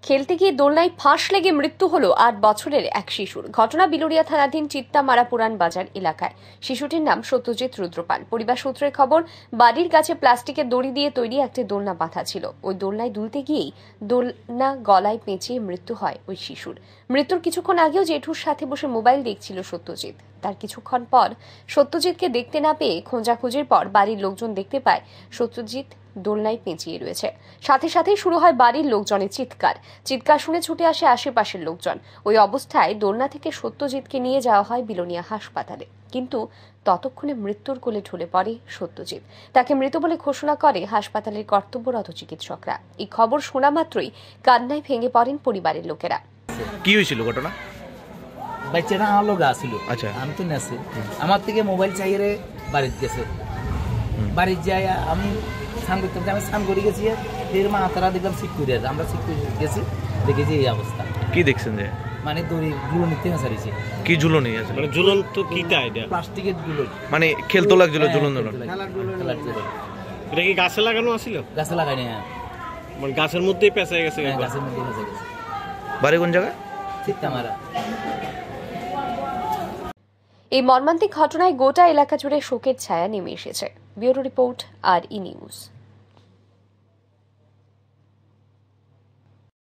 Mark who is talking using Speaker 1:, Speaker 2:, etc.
Speaker 1: খেলতে গিয়ে দোলনায় ফাঁস লেগে মৃত্যু হলো 8 বছরের এক শিশুর। ঘটনা বিলোরিয়া থানাধীন চিত্তামারা পুরান বাজার এলাকায়। শিশুটির নাম সত্যজিৎ রুদ্রপাল। পরিবার সূত্রে খবর, বাড়ির কাছে প্লাস্টিকের দড়ি দিয়ে তৈরি একটি দোলনা বাঁধা ছিল। ওই দোলনায় দুলতে গিয়েই দোলনা গলায় পেঁচিয়ে মৃত্যু হয় ওই শিশুর। মৃত্যুর কিছুক্ষণ আগেও জেঠুর সাথে বসে মোবাইল দেখছিল সত্যজিৎ। তার কিছুক্ষণ পর সত্যজিৎকে দেখতে না পেয়ে খোঁজাখুঁজির পর বাড়ির লোকজন দেখতে পায় সত্যজিৎ দোলনায় পেঁচিয়ে রয়েছে। সাথে সাথেই শুরু হয় বাড়ির লোকজনের চিৎকার শুনে ছুটে আসে আশেপাশের লোকজন। ওই অবস্থায় দোলনা থেকে সত্যজিৎকে নিয়ে যাওয়া হয় বিলোনিয়া হাসপাতালে, কিন্তু ততক্ষণে মৃত্যুর কোলে ঢলে পড়ে সত্যজিৎ। তাকে মৃত বলে ঘোষণা করে হাসপাতালের কর্তব্যরত চিকিৎসকরা। এই খবর শোনা মাত্রই কান্নায় ভেঙে পড়েন পরিবারের লোকেরা।
Speaker 2: কি হয়েছিল ঘটনা?
Speaker 3: বাচ্চাটা আমার লোক আসছিল। আচ্ছা, আমি তো নেছি, আমার থেকে মোবাইল চাইয়ে বাড়িতে গেছে। বাড়িতে যাই আমি স্নান করতে, আমি স্নান করে গেছি, এর মা তারা দেখলাম সিট করে আছে। আমরা সিট করে গেছি, দেখেছি এই অবস্থা।
Speaker 2: কি দেখছেন? যে
Speaker 3: মানে দড়ি ঝুলনি থেকে ছাড়িয়েছে।
Speaker 2: কি ঝুলনি আছে?
Speaker 4: মানে ঝুলন তো কিটা এটা?
Speaker 3: প্লাস্টিকের ঝুলন,
Speaker 2: মানে খেলতো লাগছিল ঝুলন ঝুলন।
Speaker 4: এটা কি গাছে লাগানো আছিল?
Speaker 3: গাছে লাগাইনি,
Speaker 4: মানে গাছের মধ্যেই পেঁচে গেছে।
Speaker 3: গাছের মধ্যে ফেঁসে গেছে।
Speaker 2: বাড়ি কোন জায়গায়?
Speaker 3: চিত্তামারা।
Speaker 1: এই মর্মান্তিক ঘটনায় গোটা এলাকা জুড়ে শোকের ছায়া নেমে এসেছে। Bureau report, R E news.